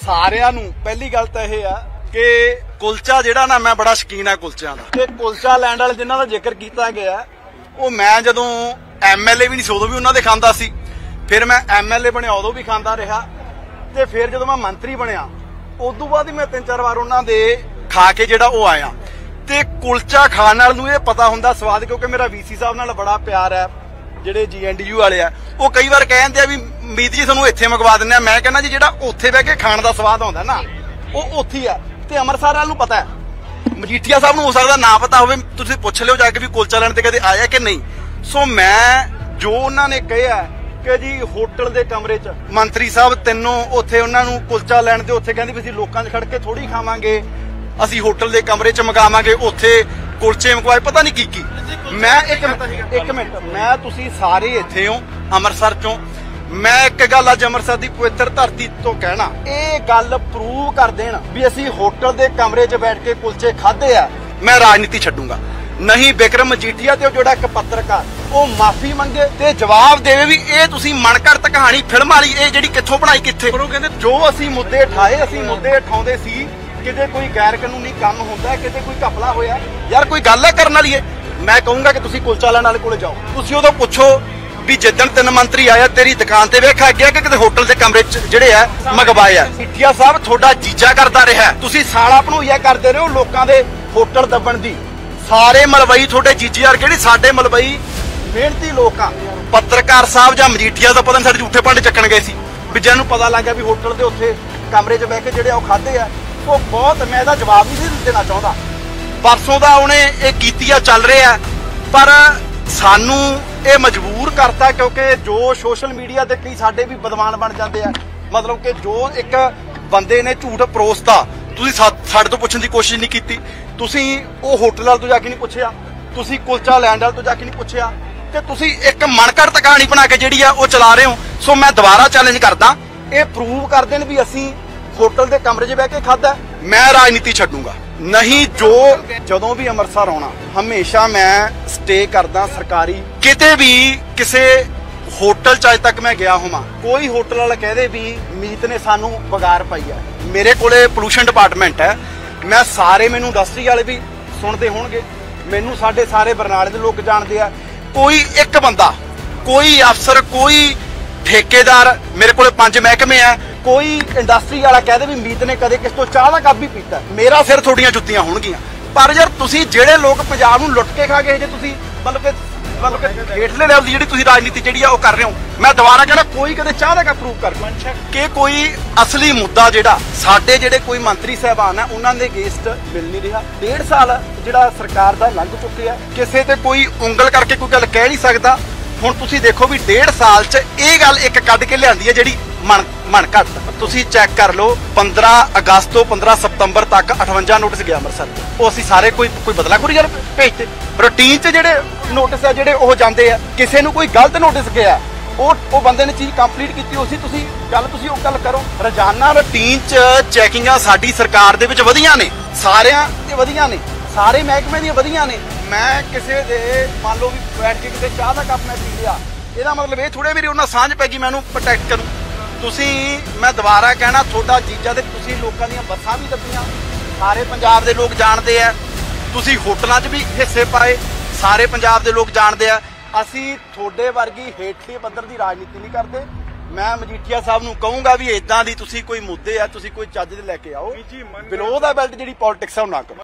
ਸਾਰਿਆਂ ਨੂੰ ਪਹਿਲੀ ਗੱਲ ਤਾਂ ਇਹ ਆ ਕਿ ਕੁਲਚਾ ਜਿਹੜਾ ਨਾ ਮੈਂ ਬੜਾ ਸ਼ੌਕੀਨ ਆ ਕੁਲਚਿਆਂ ਦਾ ਤੇ ਕੁਲਚਾ ਲੈਂਡ ਵਾਲੇ ਜਿਨ੍ਹਾਂ ਦਾ ਜ਼ਿਕਰ ਕੀਤਾ ਗਿਆ ਉਹ ਮੈਂ ਜਦੋਂ ਐਮਐਲਏ ਵੀ ਨਹੀਂ ਸੀ ਉਦੋਂ ਵੀ ਉਹਨਾਂ ਦੇ ਖਾਂਦਾ ਸੀ, ਫਿਰ ਮੈਂ ਐਮਐਲਏ ਬਣਿਆ ਉਦੋਂ ਵੀ ਖਾਂਦਾ ਰਿਹਾ, ਤੇ ਫਿਰ ਜਦੋਂ ਮੈਂ ਮੰਤਰੀ ਬਣਿਆ ਉਦੋਂ ਬਾਅਦ ਹੀ ਮੈਂ 3-4 ਵਾਰ ਉਹਨਾਂ ਦੇ ਖਾ ਕੇ ਜਿਹੜਾ ਉਹ ਆਇਆ। ਤੇ ਕੁਲਚਾ ਖਾਣ ਨਾਲ ਨੂੰ ਇਹ ਪਤਾ ਹੁੰਦਾ ਸਵਾਦ, ਕਿਉਂਕਿ ਮੇਰਾ ਵੀਸੀ ਸਾਹਿਬ ਨਾਲ ਬੜਾ ਪਿਆਰ ਹੈ, ਜਿਹੜੇ GNDU ਵਾਲੇ ਆ ਉਹ ਕਈ ਵਾਰ ਕਹਿੰਦੇ ਆ ਵੀ ਮੀਤ ਜੀ ਤੁਹਾਨੂੰ ਇੱਥੇ ਮੰਗਵਾ ਦਿੰਦੇ ਆ। ਮੈਂ ਕਹਿੰਦਾ ਜੀ ਜਿਹੜਾ ਉੱਥੇ ਬਹਿ ਕੇ ਖਾਣ ਦਾ ਸਵਾਦ ਆਉਂਦਾ ਨਾ ਉਹ ਉੱਥੇ ਆ। ਤੇ ਅੰਮ੍ਰਿਤਸਰ ਵਾਲ ਨੂੰ ਪਤਾ ਹੈ, ਮਜੀਠੀਆ ਸਾਹਿਬ ਨੂੰ ਹੋ ਸਕਦਾ ਨਾ ਪਤਾ ਹੋਵੇ, ਤੁਸੀਂ ਪੁੱਛ ਲਿਓ ਜਾ ਕੇ ਵੀ ਕੁਲਚਾ ਲੈਣ ਤੇ ਕਦੇ ਆਇਆ ਕਿ ਨਹੀਂ। ਸੋ ਮੈਂ ਜੋ ਉਹਨਾਂ ਨੇ ਕਿਹਾ ਕਿ ਜੀ ਹੋਟਲ ਦੇ ਕਮਰੇ 'ਚ ਮੰਤਰੀ ਸਾਹਿਬ ਤਿੰਨੋਂ ਉੱਥੇ ਉਹਨਾਂ ਨੂੰ ਕੁਲਚਾ ਲੈਣ ਤੇ ਉੱਥੇ ਕਹਿੰਦੇ ਵੀ ਅਸੀਂ ਲੋਕਾਂ 'ਚ ਖੜ ਕੇ ਥੋੜੀ ਖਾਵਾਂਗੇ, ਅਸੀਂ ਹੋਟਲ ਦੇ ਕਮਰੇ 'ਚ ਮੰਗਾਵਾਂਗੇ, ਉੱਥੇ ਕੁਲਚੇ ਮੰਗਵਾਏ, ਪਤਾ ਨਹੀਂ ਕੀ ਮੈਂ ਇੱਕ ਮਿੰਟ ਮੈਂ ਤੁਸੀਂ ਸਾਰੇ ਇੱਥੇ ਹੋ ਅੰਮ੍ਰਿਤਸਰ ਚੋਂ, ਮੈਂ ਇੱਕ ਗੱਲ ਅੱਜ ਅੰਮ੍ਰਿਤਸਰ ਦੀ ਪਵਿੱਤਰ ਧਰਤੀ ਤੋਂ ਕਹਿਣਾ, ਇਹ ਗੱਲ ਪ੍ਰੂਵ ਕਰ ਦੇਣ ਵੀ ਅਸੀਂ ਹੋਟਲ ਦੇ ਕਮਰੇ 'ਚ ਬੈਠ ਕੇ ਕੁਲਚੇ ਖਾਦੇ ਆ, ਮੈਂ ਰਾਜਨੀਤੀ ਛੱਡੂਗਾ ਨਹੀਂ। ਬਿਕਰਮ ਮਜੀਠੀਆ ਤੇ ਜਿਹੜਾ ਇੱਕ ਪੱਤਰਕਾਰ ਉਹ ਮਾਫੀ ਮੰਗੇ ਤੇ ਜਵਾਬ ਦੇਵੇ ਵੀ ਇਹ ਤੁਸੀਂ ਮਨਘੜਤ ਕਹਾਣੀ ਫਿਲਮ ਵਾਲੀ ਇਹ ਜਿਹੜੀ ਕਿੱਥੋਂ ਬਣਾਈ ਕਿੱਥੇ। ਪਰ ਉਹ ਕਹਿੰਦੇ ਜੋ ਅਸੀਂ ਮੁੱਦੇ ਉਠਾਏ ਅਸੀਂ ਮੁੱਦੇ ਉਠਾਉਂਦੇ ਸੀ, ਕਿਤੇ ਕੋਈ ਗੈਰ ਕਾਨੂੰਨੀ ਕੰਮ ਹੁੰਦਾ, ਕਿਤੇ ਕੋਈ ਘਪਲਾ ਹੋਇਆ, ਯਾਰ ਕੋਈ ਗੱਲ ਹੈ ਕਰਨ ਵਾਲੀ। ਮੈਂ ਕਹੂੰਗਾ ਕਿ ਤੁਸੀਂ ਕੁਲਚਾ ਲੈਣ ਵਾਲੇ ਕੋਲੇ ਜਾਓ, ਤੁਸੀਂ ਉਦੋਂ ਪੁੱਛੋ ਵੀ ਜਿੱਦਣ 3 ਮੰਤਰੀ ਆਇਆ ਤੇਰੀ ਦੁਕਾਨ ਤੇ ਵੇਖਿਆ ਗਿਆ ਕਿ ਕਿਤੇ ਹੋਟਲ ਦੇ ਕਮਰੇ 'ਚ ਜਿਹੜੇ ਆ ਮੰਗਵਾਏ ਆ। ਮਜੀਠੀਆ ਸਾਹਿਬ ਤੁਹਾਡਾ ਜੀਜਾ ਕਰਦਾ ਰਿਹਾ, ਤੁਸੀਂ ਸਾਲਾ ਭਣੋਈਆ ਕਰਦੇ ਰਹੇ ਹੋ ਲੋਕਾਂ ਦੇ ਹੋਟਲ ਦੱਬਣ ਦੀ। ਸਾਰੇ ਮਲਵਈ ਤੁਹਾਡੇ ਜੀਜੇ ਵਰਗੇ ਜਿਹੜੇ ਸਾਡੇ ਮਲਵਈ ਮਿਹਨਤੀ ਲੋਕ ਆ। ਪੱਤਰਕਾਰ ਸਾਹਿਬ ਜਾਂ ਮਜੀਠੀਆ ਦਾ ਪਤਾ ਨਹੀਂ ਸਾਡੇ ਝੂਠੇ ਭਾਂਡੇ ਚੱਕਣ ਗਏ ਸੀ ਵੀ ਜਿਹਨੂੰ ਪਤਾ ਲੱਗ ਗਿਆ ਵੀ ਹੋਟਲ ਦੇ ਉੱਥੇ ਕਮਰੇ 'ਚ ਬਹਿ ਕੇ ਜਿਹੜੇ ਉਹ ਖਾਦੇ ਆ ਉਹ ਬਹੁਤ, ਮੈਂ ਇਹਦਾ ਜਵਾਬ ਨਹੀਂ ਦੇਣਾ ਚਾਹੁੰਦਾ। ਪਰਸੋਂ ਦਾ ਉਹਨੇ ਇਹ ਕੀਤੀ ਆ, ਚੱਲ ਰਿਹਾ, ਪਰ ਸਾਨੂੰ ਇਹ ਮਜਬੂਰ ਕਰਤਾ ਕਿਉਂਕਿ ਜੋ ਸੋਸ਼ਲ ਮੀਡੀਆ ਤੇ ਕਈ ਸਾਡੇ ਵੀ ਬਦਮਾਨ ਬਣ ਜਾਂਦੇ ਆ, ਮਤਲਬ ਕਿ ਜੋ ਇੱਕ ਬੰਦੇ ਨੇ ਝੂਠ ਪਰੋਸਤਾ, ਤੁਸੀਂ ਸਾਡੇ ਤੋਂ ਪੁੱਛਣ ਦੀ ਕੋਸ਼ਿਸ਼ ਨਹੀਂ ਕੀਤੀ, ਤੁਸੀਂ ਉਹ ਹੋਟਲ ਵਾਲ ਤੋਂ ਜਾ ਕੇ ਨਹੀਂ ਪੁੱਛਿਆ, ਤੁਸੀਂ ਕੁਲਚਾ ਲੈਂਡ ਵਾਲ ਤੋਂ ਜਾ ਕੇ ਨਹੀਂ ਪੁੱਛਿਆ, ਤੇ ਤੁਸੀਂ ਇੱਕ ਮਨਘੜਤ ਕਹਾਣੀ ਬਣਾ ਕੇ ਜਿਹੜੀ ਆ ਉਹ ਚਲਾ ਰਹੇ ਹੋ। ਸੋ ਮੈਂ ਦੁਬਾਰਾ ਚੈਲੰਜ ਕਰਦਾ, ਇਹ ਪ੍ਰੂਵ ਕਰ ਦੇਣ ਵੀ ਅਸੀਂ ਹੋਟਲ ਦੇ ਕਮਰੇ 'ਚ ਬਹਿ ਕੇ ਖਾਦਾ, ਮੈਂ ਰਾਜਨੀਤੀ ਛੱਡੂਗਾ ਨਹੀਂ। ਜਦੋਂ ਵੀ ਅੰਮ੍ਰਿਤਸਰ ਆਉਣਾ ਹਮੇਸ਼ਾ ਮੈਂ ਸਟੇ ਕਰਦਾ ਸਰਕਾਰੀ, ਕਿਤੇ ਵੀ ਕਿਸੇ ਹੋਟਲ 'ਚ ਅੱਜ ਤੱਕ ਮੈਂ ਗਿਆ ਹੋਵਾਂ, ਕੋਈ ਹੋਟਲ ਵਾਲਾ ਕਹਦੇ ਵੀ ਮੀਤ ਨੇ ਸਾਨੂੰ ਵਿਗਾੜ ਪਾਈ ਹੈ। ਮੇਰੇ ਕੋਲੇ ਪੋਲੂਸ਼ਨ ਡਿਪਾਰਟਮੈਂਟ ਹੈ, ਮੈਂ ਸਾਰੇ ਮੈਨੂੰ ਇੰਡਸਟਰੀ ਵਾਲੇ ਵੀ ਸੁਣਦੇ ਹੋਣਗੇ, ਮੈਨੂੰ ਸਾਡੇ ਸਾਰੇ ਬਰਨਾਲੇ ਦੇ ਲੋਕ ਜਾਣਦੇ ਆ। ਕੋਈ ਇੱਕ ਬੰਦਾ, ਕੋਈ ਅਫਸਰ, ਕੋਈ ਠੇਕੇਦਾਰ, ਮੇਰੇ ਕੋਲੇ 5 ਮਹਿਕਮੇ ਆ, ਕੋਈ ਇੰਡਸਟਰੀ ਵਾਲਾ ਕਹਦੇ ਵੀ ਮੀਤ ਨੇ ਕਦੇ ਕਿਸ ਤੋਂ ਚਾਹ ਦਾ ਕੱਪ ਵੀ ਪੀਤਾ, ਮੇਰਾ ਸਿਰ ਤੁਹਾਡੀਆਂ ਜੁੱਤੀਆਂ ਹੋਣਗੀਆਂ। ਪਰ ਯਾਰ ਤੁਸੀਂ ਜਿਹੜੇ ਲੋਕ ਪੰਜਾਬ ਨੂੰ ਲੁੱਟ ਕੇ ਖਾ ਗਏ, ਜੇ ਤੁਸੀਂ ਮਤਲਬ ਕਿ ਹੇਠਲੇ ਲੈਵਲ ਦੀ ਜਿਹੜੀ ਤੁਸੀਂ ਰਾਜਨੀਤੀ ਜਿਹੜੀ ਆ ਉਹ ਕਰ ਰਹੇ ਹੋ, ਮੈਂ ਦੁਬਾਰਾ ਕਹਿੰਦਾ ਕੋਈ ਕਦੇ ਚਾਹ ਦਾ ਕੱਪ ਪ੍ਰੂਵ ਕਰ ਕਿ ਕੋਈ ਅਸਲੀ ਮੁੱਦਾ ਜਿਹੜਾ ਸਾਡੇ ਜਿਹੜੇ ਕੋਈ ਮੰਤਰੀ ਸਾਹਿਬਾਨ ਆ ਉਹਨਾਂ ਦੇ ਅਗੇਂਸਟ ਮਿਲ ਨਹੀਂ ਰਿਹਾ। 1.5 ਸਾਲ ਜਿਹੜਾ ਸਰਕਾਰ ਦਾ ਲੰਘ ਚੁੱਕਿਆ, ਕਿਸੇ ਤੇ ਕੋਈ ਉਂਗਲ ਕਰਕੇ ਕੋਈ ਗੱਲ ਕਹਿ ਨਹੀਂ ਸਕਦਾ। ਹੁਣ ਤੁਸੀਂ ਦੇਖੋ ਵੀ 1.5 ਸਾਲ 'ਚ ਇਹ ਗੱਲ ਇੱਕ ਕੱਢ ਕੇ ਲਿਆਂਦੀ ਹੈ ਜਿਹੜੀ ਮਨਘੜਤ। ਤੁਸੀਂ ਚੈੱਕ ਕਰ ਲਓ, 15 ਅਗਸਤ ਤੋਂ 15 ਸਤੰਬਰ ਤੱਕ 58 ਨੋਟਿਸ ਗਿਆ ਅੰਮ੍ਰਿਤਸਰ, ਉਹ ਅਸੀਂ ਸਾਰੇ ਕੋਈ ਬਦਲਾਖੋਰੀ ਗੱਲ ਭੇਜਤੇ। ਰੂਟੀਨ 'ਚ ਜਿਹੜੇ ਨੋਟਿਸ ਆ ਜਿਹੜੇ ਉਹ ਜਾਂਦੇ ਆ, ਕਿਸੇ ਨੂੰ ਕੋਈ ਗਲਤ ਨੋਟਿਸ ਗਿਆ ਉਹ ਬੰਦੇ ਨੇ ਚੀਜ਼ ਕੰਪਲੀਟ ਕੀਤੀ ਹੋਈ ਸੀ, ਤੁਸੀਂ ਉਹ ਗੱਲ ਕਰੋ। ਰੋਜ਼ਾਨਾ ਰੂਟੀਨ 'ਚ ਚੈਕਿੰਗਾਂ ਸਾਡੀ ਸਰਕਾਰ ਦੇ ਵਿੱਚ ਵਧੀਆਂ ਨੇ, ਸਾਰਿਆਂ ਤੇ ਵਧੀਆਂ ਨੇ, ਸਾਰੇ ਮਹਿਕਮੇ ਦੀਆਂ ਵਧੀਆਂ ਨੇ। ਮੈਂ ਕਿਸੇ ਦੇ ਮੰਨ ਲਓ ਵੀ ਬੈਠ ਕੇ ਕਿਤੇ ਚਾਹ ਦਾ ਕੱਪ ਮੈਂ ਪੀ ਲਿਆ, ਇਹਦਾ ਮਤਲਬ ਇਹ ਥੋੜੇ ਮੇਰੀ ਉਹਨਾਂ ਸਾਂਝ ਪੈ ਗਈ ਮੈਂ ਉਹਨੂੰ ਪ੍ਰੋਟੈਕਟ ਕਰੂੰ। ਤੁਸੀਂ, ਮੈਂ ਦੁਬਾਰਾ ਕਹਿਣਾ, ਤੁਹਾਡਾ ਜੀਜਾ ਤੇ ਤੁਸੀਂ ਲੋਕਾਂ ਦੀਆਂ ਬੱਸਾਂ ਵੀ ਦੱਬੀਆਂ, ਸਾਰੇ ਪੰਜਾਬ ਦੇ ਲੋਕ ਜਾਣਦੇ ਆ, ਤੁਸੀਂ ਹੋਟਲਾਂ 'ਚ ਵੀ ਹਿੱਸੇ ਪਾਏ, ਸਾਰੇ ਪੰਜਾਬ ਦੇ ਲੋਕ ਜਾਣਦੇ ਆ। ਅਸੀਂ ਤੁਹਾਡੇ ਵਰਗੀ ਹੇਠਲੇ ਪੱਧਰ ਦੀ ਰਾਜਨੀਤੀ ਨਹੀਂ ਕਰਦੇ। ਮੈਂ ਮਜੀਠੀਆ ਸਾਹਿਬ ਨੂੰ ਕਹੂੰਗਾ ਵੀ ਇਦਾਂ ਦੀ ਤੁਸੀਂ ਕੋਈ ਮੁੱਦੇ ਆ ਤੁਸੀਂ ਕੋਈ ਚੱਜ ਦੇ ਲੈ ਕੇ ਆਓ, ਬਿਲੋ ਦਾ ਬੈਲਟ ਜਿਹੜੀ ਪੋਲਿਟਿਕਸ ਆ ਉਹ ਨਾ ਕਰੋ।